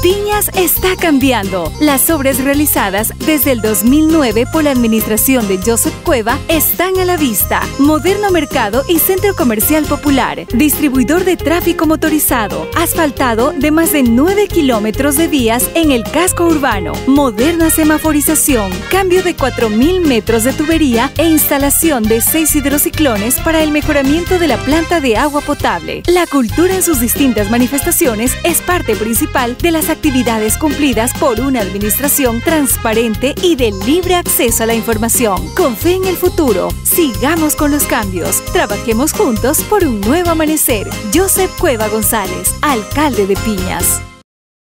Piñas está cambiando. Las obras realizadas desde el 2009 por la administración de Joseph Cueva están a la vista. Moderno mercado y centro comercial popular. Distribuidor de tráfico motorizado. Asfaltado de más de 9 kilómetros de vías en el casco urbano. Moderna semaforización. Cambio de 4.000 metros de tubería e instalación de 6 hidrociclones para el mejoramiento de la planta de agua potable. La cultura en sus distintas manifestaciones es parte principal de las actividades cumplidas por una administración transparente y de libre acceso a la información. Con fe en el futuro, sigamos con los cambios. Trabajemos juntos por un nuevo amanecer. Joseph Cueva González, alcalde de Piñas.